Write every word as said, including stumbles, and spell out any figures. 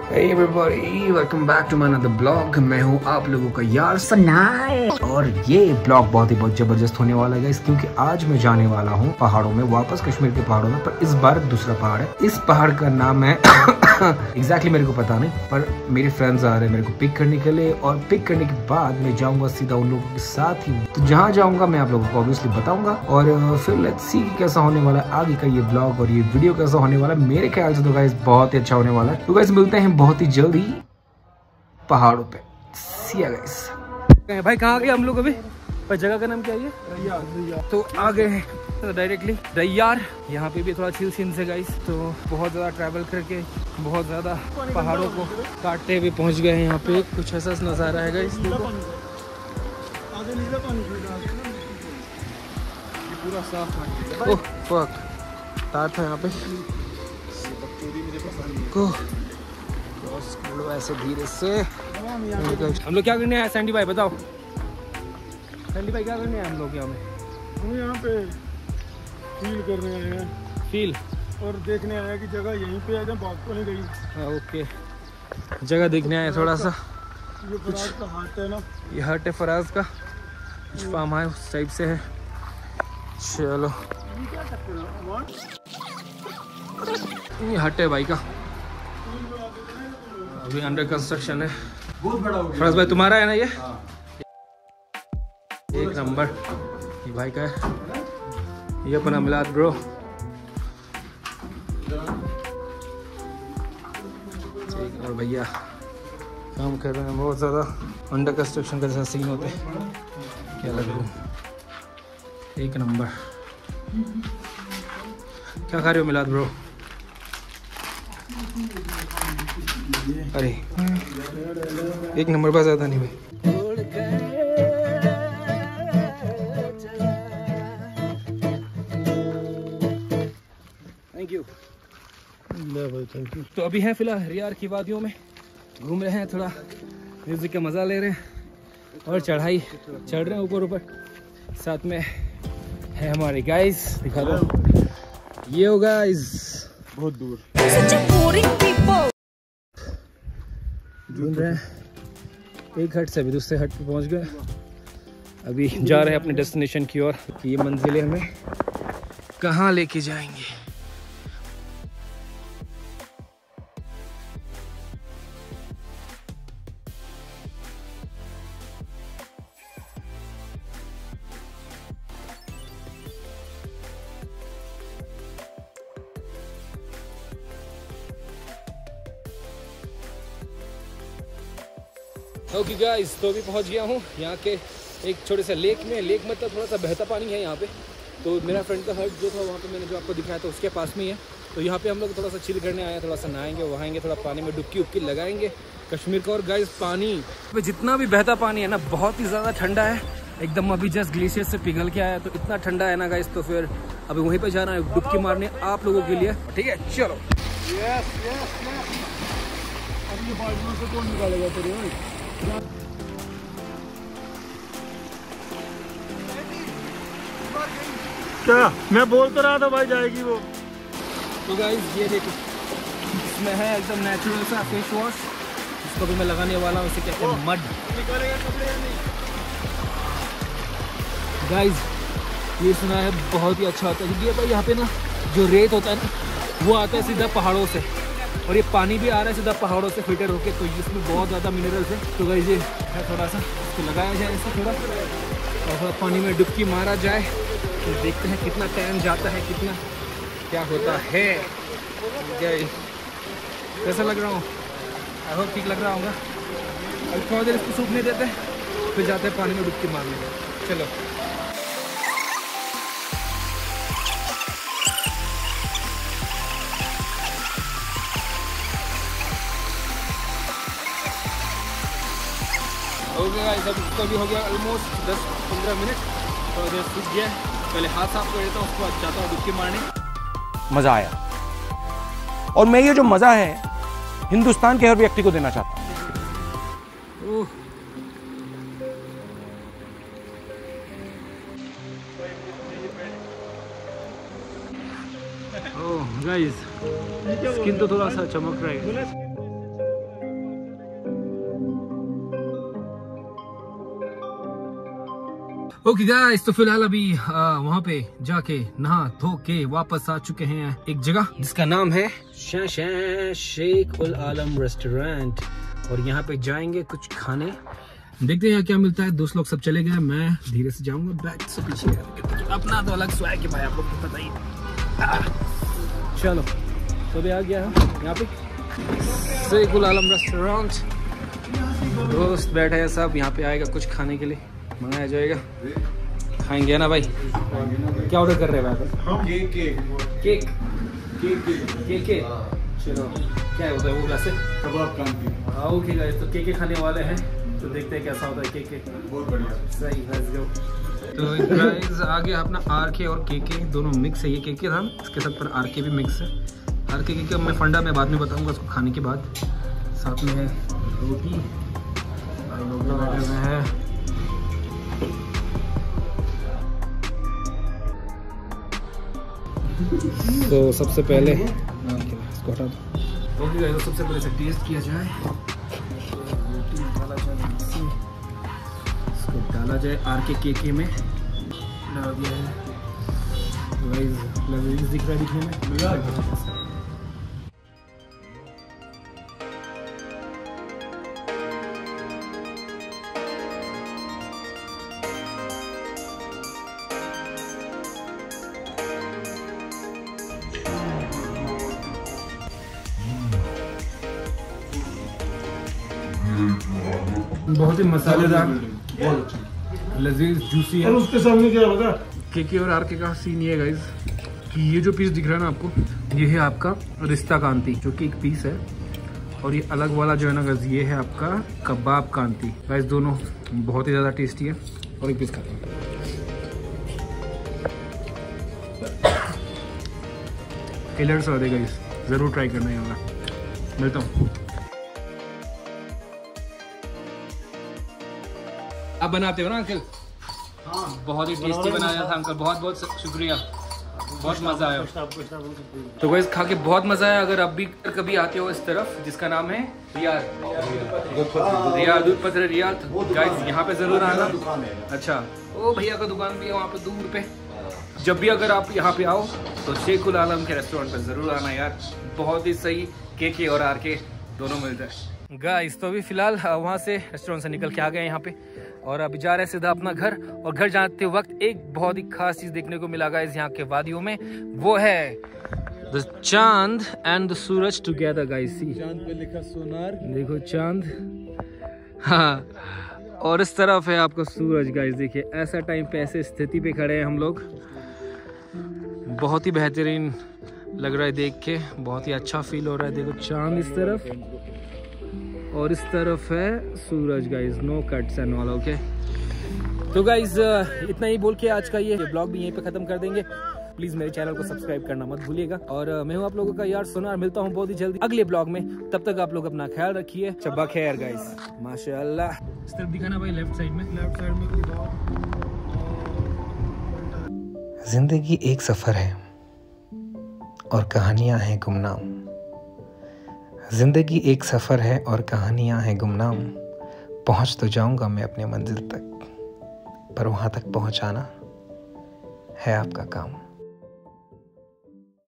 Hey everybody, welcome back to my another blog। मैं हूँ आप लोगों का यार सनाए और ये ब्लॉग बहुत ही बहुत जबरदस्त होने वाला है गाइस, क्योंकि आज मैं जाने वाला हूँ पहाड़ों में, वापस कश्मीर के पहाड़ों में। पर इस बार दूसरा पहाड़ है। इस पहाड़ का नाम है एग्जैक्टली exactly मेरे को पता नहीं, पर मेरे फ्रेंड्स आ रहे हैं मेरे को पिक करने के लिए, और पिक करने के बाद मैं जाऊंगा सीधा उन लोगों के साथ ही। तो जहाँ जाऊंगा मैं आप लोगों को ऑब्वियसली बताऊंगा, और फिर लेट्स सी कैसा होने वाला है आगे का ये ब्लॉग और ये वीडियो कैसा होने वाला है। मेरे ख्याल से तो गाइस बहुत ही अच्छा होने वाला है। तो गाइस मिलते हैं बहुत ही जल्दी पहाड़ों पे। सी या गाइस। भाई कहाँ गए हम लोग अभी? पर जगह का नाम क्या है? रैयार। तो आ गए हैं तो डायरेक्टली रैयार। यहाँ पे भी थोड़ा चिल सीन से गाइस, तो बहुत ज़्यादा ट्रैवल करके बहुत ज़्यादा पहाड़ों को काटते हुए पहुँच गए हैं। यहाँ पे कुछ ऐसा नज़ारा है गाइस, पूरा साफ। ओह फक, तार था यहाँ पे को ऐसे धीरे से। हम लोग क्या करने आए सैंडी भाई, बताओ सैंडी भाई क्या करने आए हम लोग यहाँ में? हम यहाँ पे फील करने आए हैं, फील और देखने आए हैं कि जगह यहीं पे है जहाँ बात को नहीं गई। हाँ ओके, जगह देखने आए थोड़ा सा। ये फराज का हाट है ना, ये हट है फराज का, कुछ फार्म हाउस उस टाइप से है। चलो ये हट है भाई का, अभी अंडर कंस्ट्रक्शन है। बहुत बड़ा फराज भाई तुम्हारा है ना ये? एक नंबर ये भाई का है। ये अपना मिलाद ब्रो। और भैया काम कर रहे हैं बहुत ज़्यादा, अंडर कंस्ट्रक्शन का जैसा सीन होते हैं। क्या लग रहा है एक नंबर। क्या खा रहे हो मिलाद ब्रो? अरे एक नंबर पर ज़्यादा नहीं भाई। थैंक यू भाई थैंक यू। तो अभी हैं फिलहाल हरियार की वादियों में, घूम रहे हैं, थोड़ा म्यूजिक का मज़ा ले रहे हैं और चढ़ाई चढ़ रहे हैं ऊपर ऊपर। साथ में है हमारे गाइस, दिखा दो ये हो गाइस, बहुत दूर घूम रहे हैं। एक हट से अभी दूसरे हट पे पहुंच गए, अभी जा रहे हैं अपने डेस्टिनेशन की ओर। ये मंजिलें हमें कहाँ लेके जाएंगे? ओके okay गाइस, तो अभी पहुंच गया हूँ यहाँ के एक छोटे से लेक में। लेक मतलब थोड़ा सा बहता पानी है यहाँ पे। तो मेरा फ्रेंड का हट जो था वहाँ पे मैंने जो आपको दिखाया था उसके पास में ही है। तो यहाँ पे हम लोग थोड़ा सा चिल करने आए हैं, थोड़ा सा नहाएंगे वहाएंगे, थोड़ा पानी में डुबकी उबकी लगाएंगे कश्मीर का। और गाइस पानी जितना भी बहता पानी है ना बहुत ही ज़्यादा ठंडा है एकदम। अभी जस्ट ग्लेशियर से पिघल के आया तो इतना ठंडा है ना गाइस। तो फिर अभी वहीं पर जाना है डुबकी मारने आप लोगों के लिए, ठीक है? चलो यस यस यस। अब ये बाजू से कौन निकालेगा तेरे? क्या मैं बोल तो रहा था भाई जाएगी वो। तो गाइस ये देखो, इसमें है एकदम नेचुरल सा फेस वॉश, इसको भी मैं लगाने वाला हूँ। इसे कहते हैं मड। गाइस ये सुना है बहुत ही अच्छा होता है, क्योंकि भाई यहाँ पे ना जो रेत होता है ना वो आता है सीधा पहाड़ों से, और ये पानी भी आ रहा है सीधा पहाड़ों से फिल्टर होके। तो इसमें बहुत ज़्यादा मिनरल्स है। तो गाइस ये है थोड़ा सा इसको लगाया जाए इसे थोड़ा, और थोड़ा पानी में डुबकी मारा जाए तो देखते हैं कितना टाइम जाता है, कितना क्या होता है। कैसा लग रहा हूँ? आई होप ठीक लग रहा होगा। अब थोड़ा देर इसको सूखने देते हैं फिर जाते हैं पानी में डुबकी मारने। चलो ओके गाइस, अब इसको भी हो गया ऑलमोस्ट दस पंद्रह मिनट। तो इधर सूख गया, पहले हाथ साफ कर देता हूँ, उसके बाद जाता हूँ डुबकी मारने। मज़ा आया, और मैं ये जो मज़ा है हिंदुस्तान के हर व्यक्ति को देना चाहता हूँ। ओह गाइस, स्किन तो थोड़ा सा चमक रहा है। ओके गाइस, तो फिलहाल अभी वहाँ पे जाके नहा धो के वापस आ चुके हैं एक जगह जिसका नाम है शेख उल आलम रेस्टोरेंट, और यहाँ पे जाएंगे कुछ खाने, देखते हैं क्या मिलता है। दोस्त लोग सब चले गए, मैं धीरे से जाऊंगा बैक से पीछे, अपना तो अलग स्वैग है भाई, आप लोग को पता ही। चलो तो भी आ गया यहाँ पे शेख उल आलम रेस्टोरेंट, दोस्त बैठे हैं सब, यहाँ पे आएगा कुछ खाने के लिए, मंगाया जाएगा, खाएंगे ना भाई। क्या ऑर्डर कर रहे हैं भाई? Cake cake cake cake cake चलो, क्या होता है वो वैसे? कबाब कांती। हाँ ओके गाइस, तो केक खाने वाले हैं, तो देखते हैं कैसा होता है केक केक। बहुत बढ़िया, सही, लेट्स गो। तो गाइस आ गया अपना आर के और के के दोनों मिक्स है, ये के के था, इसके साथ पर आर के भी मिक्स है। आर के के मैं फंडा में बाद में बताऊंगा उसको खाने के बाद। साथ में है रोटी, लोग बैठे हुए हैं। तो सबसे पहले इसको हटा दो। ओके गाइस, सबसे पहले से टेस्ट किया जाए, रोटी डाला जाए, इसको डाला जाए आर के के के में, डाल दिया है गाइस, लजीज दिख रहा है दिखने में। बहुत ही मसालेदार, लजीज, जूसी है। और उसके सामने क्या होगा? केके और आरके का सीन ये है गाइस कि ये जो पीस दिख रहा है ना आपको, ये है आपका रिश्ता कांती, जो कि एक पीस है, और ये अलग वाला जो है ना गाइस, ये है आपका कबाब कांती। गाइस दोनों बहुत ही ज़्यादा टेस्टी है, और एक पीस खाते हैं। किलर स्वाद है गाइस, ज़रूर ट्राई करना है वाला। मिलता हूँ। आप बनाते हो ना अंकल? हाँ, बहुत ही टेस्टी बनाया था अंकल, बहुत बहुत शुक्रिया, बहुत मज़ा आया। तो गाइस खा के बहुत मज़ा आया। अगर आप भी कभी आते हो इस तरफ, जिसका नाम है रियाद, रियाद दूध पत्र रियाद, गाइस यहाँ पे ज़रूर आना। अच्छा, ओ भैया का दुकान भी है वहाँ पे दूर पे। जब भी अगर आप यहाँ पे आओ तो शेख उल आलम के रेस्टोरेंट पे ज़रूर आना यार, बहुत ही सही के के और आर के दोनों मिलते हैं। गाइस तो अभी फ़िलहाल वहाँ से रेस्टोरेंट से निकल के आ गए यहाँ पे, और अभी जा रहे हैं सीधा अपना घर। और घर जाते वक्त एक बहुत ही खास चीज़ देखने को मिला गाइस यहाँ के वादियों में, वो है द चांद एंड द सूरज टुगेदर गाइस। चांद पे लिखा सोनार, देखो चांद, हाँ, और इस तरफ है आपका सूरज गाइस। देखिए ऐसा टाइम पे ऐसे स्थिति पे खड़े हैं हम लोग, बहुत ही बेहतरीन लग रहा है देख के, बहुत ही अच्छा फील हो रहा है। देखो चांद इस तरफ, और इस तरफ है सूरज guys, no cuts and all. Okay तो गाइस इतना ही बोल के आज का ये ब्लॉग भी यहीं पे खत्म कर देंगे। प्लीज मेरे चैनल को सब्सक्राइब करना मत भूलिएगा, और मैं हूँ आप लोगों का यार सोनार। मिलता हूँ बहुत ही जल्दी अगले ब्लॉग में, तब तक आप लोग अपना ख्याल रखिए। शब्बा खैर गाइस, माशाल्लाह। इस तरफ दिखाना भाई, लेफ्ट साइड में, लेफ्ट साइड में। जिंदगी एक सफर है और कहानियां हैं गुमनाम। जिंदगी एक सफ़र है और कहानियां हैं गुमनाम। पहुंच तो जाऊंगा मैं अपने मंजिल तक, पर वहां तक पहुंचाना है आपका काम।